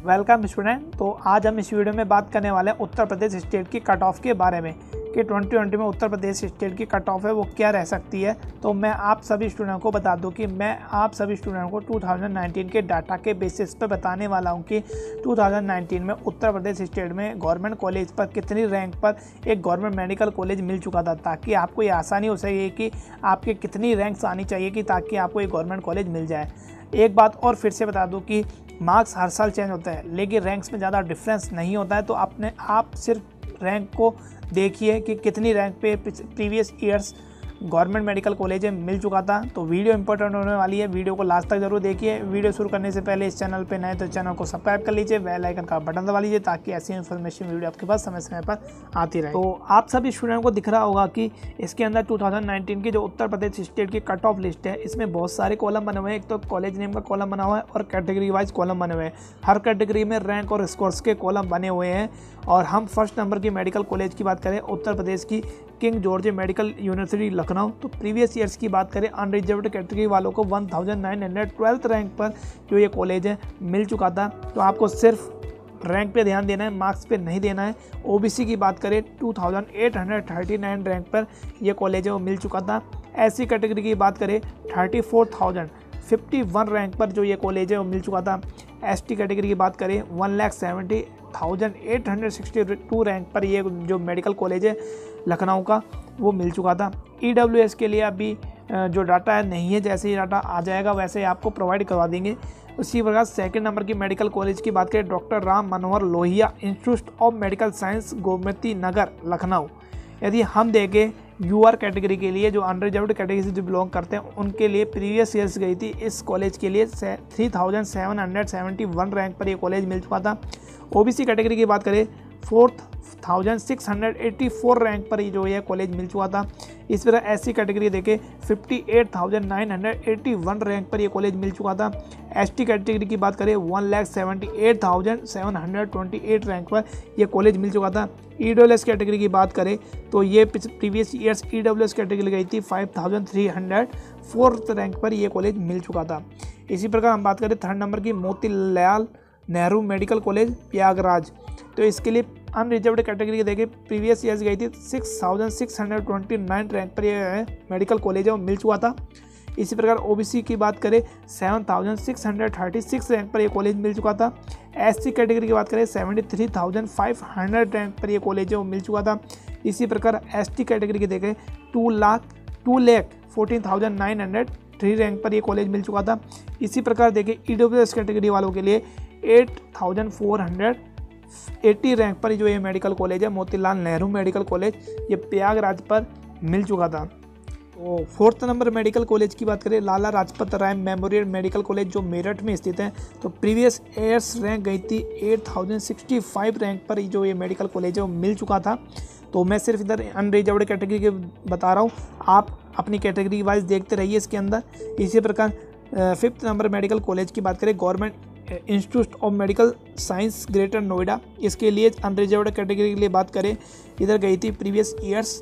Welcome student. तो आज हम इस वीडियो में बात करने वाले हैं उत्तर प्रदेश स्टेट की कट ऑफ के बारे में कि 2020 में उत्तर प्रदेश स्टेट की कट ऑफ है वो क्या रह सकती है। तो मैं आप सभी स्टूडेंट को बता दूं कि मैं आप सभी स्टूडेंट को 2019 के डाटा के बेसिस पर बताने वाला हूं कि 2019 में उत्तर प्रदेश स्टेट में गवर्नमेंट कॉलेज पर कितनी रैंक पर एक गवर्नमेंट मेडिकल कॉलेज मिल चुका था, ताकि आपको ये आसानी हो सके कि आपके कितनी रैंक्स आनी चाहिए कि ताकि आपको एक गवर्नमेंट कॉलेज मिल जाए। एक बात और फिर से बता दूं कि मार्क्स हर साल चेंज होता है लेकिन रैंक्स में ज़्यादा डिफरेंस नहीं होता है। तो आप सिर्फ रैंक को देखिए कि कितनी रैंक पे previous years government medical college में मिल चुका था। तो वीडियो इंपॉर्टेंट होने वाली है, वीडियो को लास्ट तक जरूर देखिए। वीडियो शुरू करने से पहले इस चैनल पे नए तो चैनल को सब्सक्राइब कर लीजिए, बेल आइकन का बटन दबा लीजिए ताकि ऐसी इन्फॉर्मेशन वीडियो आपके पास समय समय पर आती रहे। तो आप सभी स्टूडेंट को दिख रहा होगा कि इसके अंदर 2019 की जो उत्तर प्रदेश स्टेट की कट ऑफ लिस्ट है, इसमें बहुत सारे कॉलम बने हुए हैं। एक तो कॉलेज नेम का कॉलम बना हुआ है और कैटेगरी वाइज कॉलम बने हुए हैं। हर कैटेगरी में रैंक और स्कोर्स के कॉलम बने हुए हैं। और हम फर्स्ट नंबर की मेडिकल कॉलेज की बात करें उत्तर प्रदेश की King George medical university Lucknow, तो प्रीवियस ईयर्स की बात करें अनरिजर्व्ड कैटेगरी वालों को 1912 रैंक पर जो ये कॉलेज है मिल चुका था। तो आपको सिर्फ रैंक पे ध्यान देना है, मार्क्स पे नहीं देना है। ओबीसी की बात करें 2839 रैंक पर ये कॉलेज है वो मिल चुका था। एससी कैटेगरी की बात करें 34,051 रैंक पर जो ये कॉलेज है वो मिल चुका था। एसटी कैटेगरी की बात करें 1,70,862 रैंक पर ये जो मेडिकल कॉलेज है लखनऊ का वो मिल चुका था। ईडब्ल्यूएस के लिए अभी जो डाटा है नहीं है, जैसे ही डाटा आ जाएगा वैसे ही आपको प्रोवाइड करवा देंगे। उसी प्रकार सेकंड नंबर की मेडिकल कॉलेज की बात करें doctor Ram Manohar Lohia institute of medical science Gomti Nagar Lucknow. यदि हम देखें यूआर कैटेगरी के लिए जो अनरिजर्व्ड कैटेगरी से जो बिलोंग करते हैं उनके लिए प्रीवियस ईयर्स गई थी इस कॉलेज के लिए 3,771 रैंक पर ये कॉलेज मिल चुका था। ओबीसी कैटेगरी की बात करें 4,684 रैंक पर जो ये कॉलेज मिल चुका था। इस तरह एससी कैटेगरी देखें 58,981 रैंक पर ये कॉलेज मिल चुका था। एसटी कैटेगरी की बात करें 1,78,728 रैंक पर ये कॉलेज मिल चुका था। ईडब्ल्यूएस कैटेगरी की बात करें तो ये प्रीवियस ईयर्स ईडब्ल्यूएस कैटेगरी गई थी 5,304 रैंक पर ये कॉलेज मिल चुका था। इसी प्रकार हम बात करें थर्ड नंबर की मोतीलाल नेहरू मेडिकल कॉलेज प्रयागराज, तो इसके लिए अनरिजर्व्ड कैटेगरी देखें प्रीवियस ईयर्स गई थी 6,629 रैंक पर यह मेडिकल कॉलेज है वो मिल चुका था। इसी प्रकार ओबीसी की बात करें 7,636 रैंक पर ये कॉलेज मिल चुका था। एससी कैटेगरी की बात करें 73,500 रैंक पर ये कॉलेज है वो मिल चुका था। इसी प्रकार एसटी कैटेगरी की देखें 2,14,903 रैंक पर ये कॉलेज मिल चुका था। इसी प्रकार देखें ईडब्ल्यूएस कैटेगरी वालों के लिए 8,480 रैंक पर जो ये मेडिकल कॉलेज है मोतीलाल नेहरू मेडिकल कॉलेज ये प्रयागराज पर मिल चुका था। तो फोर्थ नंबर मेडिकल कॉलेज की बात करें Lala Lajpat Rai memorial medical college जो मेरठ में स्थित है, तो प्रीवियस ईयर्स रैंक गई थी 8,065 रैंक पर जो ये मेडिकल कॉलेज है वो मिल चुका था। तो मैं सिर्फ इधर अनरिजर्व्ड कैटेगरी के बता रहा हूँ, आप अपनी कैटेगरी वाइज देखते रहिए इसके अंदर। इसी प्रकार फिफ्थ नंबर मेडिकल कॉलेज की बात करें government institute of medical science greater Noida, इसके लिए अनरिजर्व्ड कैटेगरी के लिए बात करें इधर गई थी प्रीवियस ईयर्स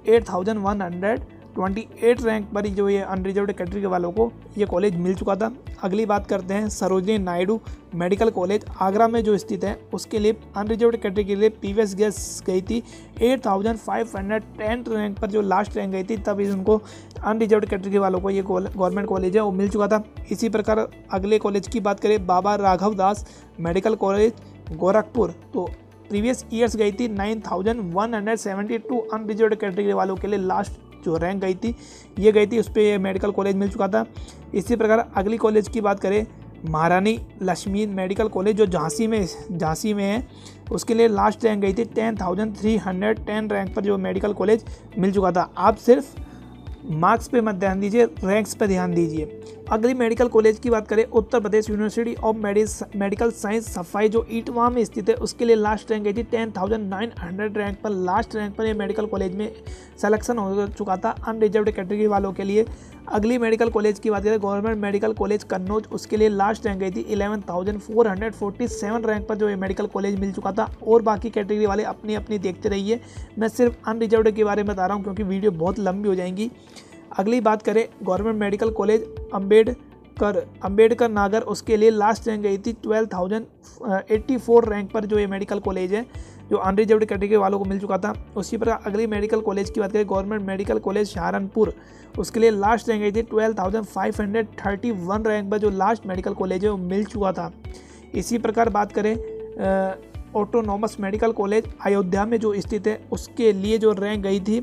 8,128 रैंक पर जो ये अनरिजर्व्ड कैटेगरी वालों को ये कॉलेज मिल चुका था। अगली बात करते हैं सरोजिनी नायडू मेडिकल कॉलेज आगरा में जो स्थित है, उसके लिए अनरिजर्व्ड कैटेगरी के लिए प्रीवियस ईयर्स गई थी 8,510 रैंक पर जो लास्ट रैंक गई थी, तब उनको अनरिजर्व्ड कैटेगरी वालों को ये गवर्नमेंट कॉलेज है वो मिल चुका था। इसी प्रकार अगले कॉलेज की बात करें बाबा राघव दास मेडिकल कॉलेज गोरखपुर, तो प्रीवियस ईयर्स गई थी 9,172 अनरिजर्व्ड कैटेगरी वालों के लिए लास्ट जो रैंक गई थी ये गई थी, उस पर ये मेडिकल कॉलेज मिल चुका था। इसी प्रकार अगली कॉलेज की बात करें महारानी लक्ष्मी मेडिकल कॉलेज जो झांसी में है, उसके लिए लास्ट रैंक गई थी 10,310 रैंक पर जो मेडिकल कॉलेज मिल चुका था। आप सिर्फ मार्क्स पे मत ध्यान दीजिए, रैंक्स पे ध्यान दीजिए। अगली मेडिकल कॉलेज की बात करें Uttar Pradesh university of medical science Saifai जो ईटवा में स्थित है, उसके लिए लास्ट रैंक गई थी 10,900 रैंक पर। लास्ट रैंक पर ये मेडिकल कॉलेज में सिलेक्शन हो चुका था अनरिजर्व्ड कैटेगरी वालों के लिए। अगली मेडिकल कॉलेज की बात करें गवर्नमेंट मेडिकल कॉलेज कन्नौज, उसके लिए लास्ट रैंक गई थी 11,447 रैंक पर जो ये मेडिकल कॉलेज मिल चुका था। और बाकी कैटेगरी वाले अपनी अपनी देखते रहिए, मैं सिर्फ अनरिजर्व्ड के बारे में बता रहा हूँ क्योंकि वीडियो बहुत लंबी हो जाएंगी। अगली बात करें गवर्नमेंट मेडिकल कॉलेज अंबेडकर नागर, उसके लिए लास्ट रैंक गई थी 12,084 रैंक पर जो ये मेडिकल कॉलेज है, जो अनरिजर्व्ड कैटेगरी वालों को मिल चुका था। उसी प्रकार अगली मेडिकल कॉलेज की बात करें, गवर्नमेंट मेडिकल कॉलेज सहारनपुर, उसके लिए लास्ट रैंक गई थी 12,531 रैंक पर जो लास्ट मेडिकल कॉलेज है वो मिल चुका था। इसी प्रकार बात करें ऑटोनॉमस मेडिकल कॉलेज अयोध्या में जो स्थित है, उसके लिए जो रैंक गई थी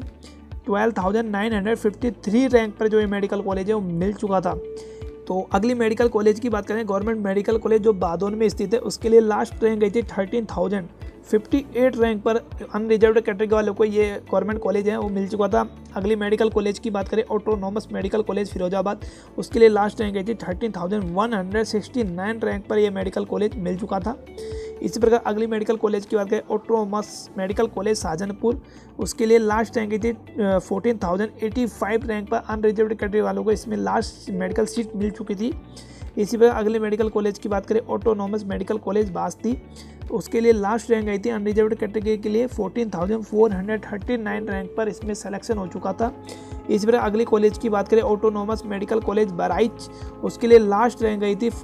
12,953 रैंक पर जो ये मेडिकल कॉलेज है वो मिल चुका था। तो अगली मेडिकल कॉलेज की बात करें, गवर्नमेंट मेडिकल कॉलेज जो बादोन में स्थित है, उसके लिए लास्ट रैंक गई थी 13,058 रैंक पर अनरिजर्व्ड कैटेगरी वालों को ये गवर्नमेंट कॉलेज है वो मिल चुका था। अगली मेडिकल कॉलेज की बात करें ऑटोनॉमस मेडिकल कॉलेज फिरोजाबाद, उसके लिए लास्ट रैंक गई थी 13,169 रैंक पर यह मेडिकल कॉलेज मिल चुका था। इसी प्रकार अगली मेडिकल कॉलेज की बात करें ऑटोनॉमस मेडिकल कॉलेज शाहजहांपुर, उसके लिए लास्ट रैंक गई थी 14,085 रैंक पर अनरिजर्व्ड कैटेगरी वालों को इसमें लास्ट मेडिकल सीट मिल चुकी थी। इसी प्रकार अगले मेडिकल कॉलेज की बात करें ऑटोनॉमस मेडिकल कॉलेज बास्ती, उसके लिए लास्ट रैंक आई थी अनरिजर्व्ड कैटेगरी के लिए 14,439 रैंक पर इसमें सिलेक्शन हो चुका था। इसी प्रकार अगली कॉलेज की बात करें ऑटोनॉमस मेडिकल कॉलेज बहराइच, उसके लिए लास्ट रैंक आई थी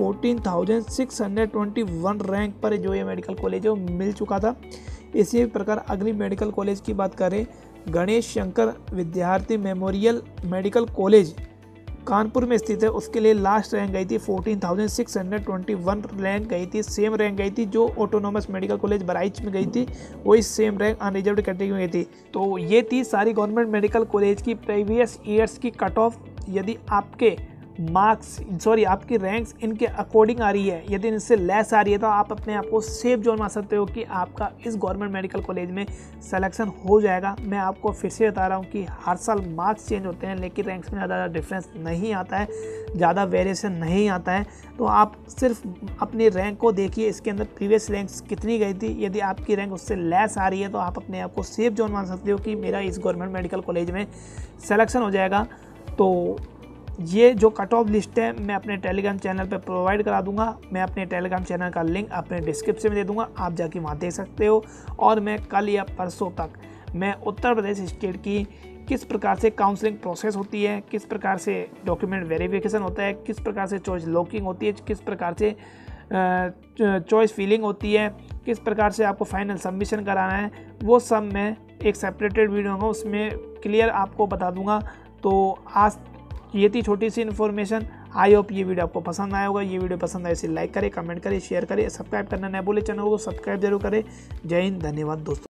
14,621 रैंक पर जो ये मेडिकल कॉलेज है वो मिल चुका था। इसी प्रकार अगली मेडिकल कॉलेज की बात करें गणेश शंकर विद्यार्थी मेमोरियल मेडिकल कॉलेज कानपुर में स्थित है, उसके लिए लास्ट रैंक गई थी 14,621 रैंक गई थी, सेम रैंक गई थी जो ऑटोनॉमस मेडिकल कॉलेज बहराइच में गई थी, वही सेम रैंक अनरिजर्व्ड कैटेगरी में गई थी। तो ये थी सारी गवर्नमेंट मेडिकल कॉलेज की प्रीवियस ईयर्स की कट ऑफ। यदि आपके आपकी रैंक्स इनके अकॉर्डिंग आ रही है, यदि इनसे लेस आ रही है तो आप अपने आप को सेफ जोन मान सकते हो कि आपका इस गवर्नमेंट मेडिकल कॉलेज में सिलेक्शन हो जाएगा। मैं आपको फिर से बता रहा हूँ कि हर साल मार्क्स चेंज होते हैं लेकिन रैंक्स में ज़्यादा डिफरेंस नहीं आता है, ज़्यादा वेरिएशन नहीं आता है। तो आप सिर्फ अपनी रैंक को देखिए, इसके अंदर प्रीवियस रैंक्स कितनी गई थी। यदि आपकी रैंक उससे लेस आ रही है तो आप अपने आप को सेफ जोन मान सकते हो कि मेरा इस गवर्नमेंट मेडिकल कॉलेज में सिलेक्शन हो जाएगा। तो ये जो कट ऑफ लिस्ट है मैं अपने टेलीग्राम चैनल पे प्रोवाइड करा दूंगा। मैं अपने टेलीग्राम चैनल का लिंक अपने डिस्क्रिप्शन में दे दूंगा, आप जाके वहाँ देख सकते हो। और मैं कल या परसों तक मैं उत्तर प्रदेश स्टेट की किस प्रकार से काउंसलिंग प्रोसेस होती है, किस प्रकार से डॉक्यूमेंट वेरिफिकेशन होता है, किस प्रकार से चॉइस लॉकिंग होती है, किस प्रकार से चॉइस फिलिंग होती है, किस प्रकार से आपको फाइनल सबमिशन कराना है, वो सब मैं एक सेपरेटेड वीडियो होगा उसमें क्लियर आपको बता दूंगा। तो आज ये थी छोटी सी इन्फॉर्मेशन। आई होप ये वीडियो आपको पसंद आया होगा। ये वीडियो पसंद आए इसे लाइक करें, कमेंट करें, शेयर करें, सब्सक्राइब करना न भूलें, चैनल को सब्सक्राइब जरूर करें। जय हिंद, धन्यवाद दोस्तों।